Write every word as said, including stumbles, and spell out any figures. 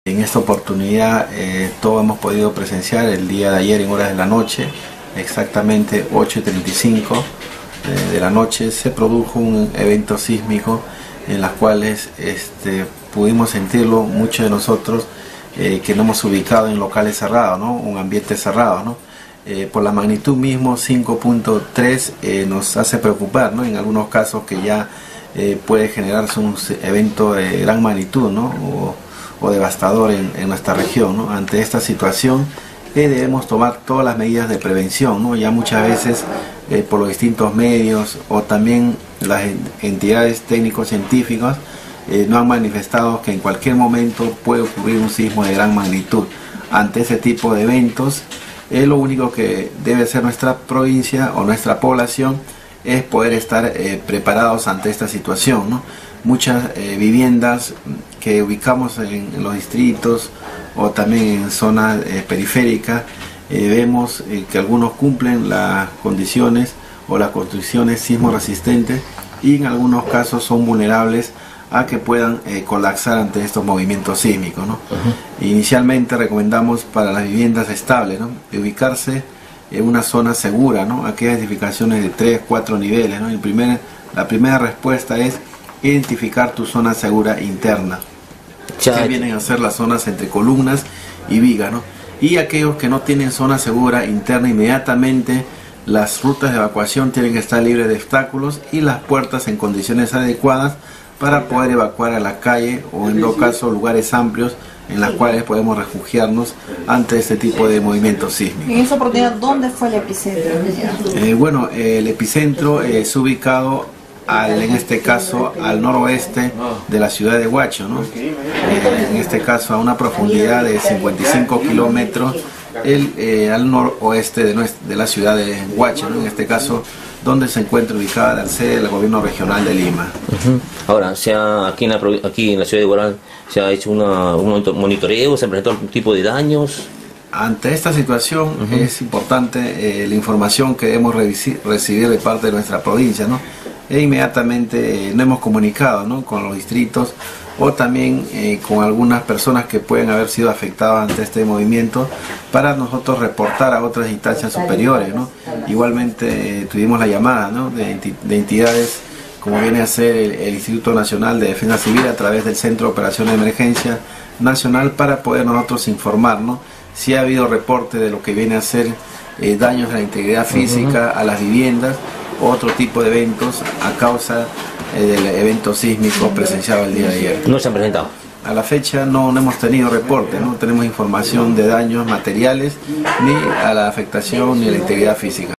En esta oportunidad eh, todos hemos podido presenciar el día de ayer en horas de la noche, exactamente ocho y treinta y cinco eh, de la noche, se produjo un evento sísmico en las cuales este, pudimos sentirlo muchos de nosotros eh, que nos hemos ubicado en locales cerrados, ¿no? Un ambiente cerrado, ¿no? Eh, por la magnitud mismo cinco punto tres eh, nos hace preocupar, ¿no? En algunos casos que ya eh, puede generarse un evento de gran magnitud, ¿no? O, o devastador en, en nuestra región, ¿no? Ante esta situación eh, debemos tomar todas las medidas de prevención, ¿no? Ya muchas veces eh, por los distintos medios o también las entidades técnico-científicas eh, nos han manifestado que en cualquier momento puede ocurrir un sismo de gran magnitud. Ante ese tipo de eventos eh, lo único que debe hacer nuestra provincia o nuestra población es poder estar eh, preparados ante esta situación, ¿no? Muchas eh, viviendas que ubicamos en, en los distritos o también en zonas eh, periféricas, eh, vemos eh, que algunos cumplen las condiciones o las construcciones sismo resistentes y en algunos casos son vulnerables a que puedan eh, colapsar ante estos movimientos sísmicos, ¿no? Uh-huh. Inicialmente recomendamos para las viviendas estables, ¿no?, ubicarse en una zona segura, ¿no? Aquellas edificaciones de tres, cuatro niveles, ¿no? El primer, la primera respuesta es identificar tu zona segura interna, ya, que vienen a ser las zonas entre columnas y vigas, ¿no? Y aquellos que no tienen zona segura interna, inmediatamente las rutas de evacuación tienen que estar libres de obstáculos y las puertas en condiciones adecuadas para poder evacuar a la calle o en todo caso lugares amplios en las cuales podemos refugiarnos ante este tipo de movimientos sísmicos. En esa oportunidad, ¿dónde fue el epicentro? Eh, bueno, eh, el epicentro eh, es ubicado al, en este caso al noroeste de la ciudad de Huacho, ¿no? Eh, en este caso a una profundidad de cincuenta y cinco kilómetros el, eh, al noroeste de, nuestra, de la ciudad de Huacho, ¿no? En este caso donde se encuentra ubicada la sede del gobierno regional de Lima. Uh-huh. Ahora, se ha, aquí, en la, aquí en la ciudad de Huaral se ha hecho una, un monitoreo, se han presentado algún tipo de daños. Ante esta situación uh-huh. es importante eh, la información que debemos recibir de parte de nuestra provincia, ¿no? E inmediatamente eh, nos hemos comunicado, ¿no?, con los distritos o también eh, con algunas personas que pueden haber sido afectadas ante este movimiento para nosotros reportar a otras instancias superiores, ¿no? Igualmente eh, tuvimos la llamada, ¿no?, de, de entidades como viene a ser el, el Instituto Nacional de Defensa Civil a través del Centro de Operaciones de Emergencia Nacional para poder nosotros informar, ¿no?, si ha habido reporte de lo que viene a ser eh, daños a la integridad física, uh-huh. a las viviendas, otro tipo de eventos a causa eh, del evento sísmico presenciado el día de ayer. ¿No se han presentado? A la fecha no, no hemos tenido reporte, no tenemos información de daños materiales ni a la afectación ni a la integridad física.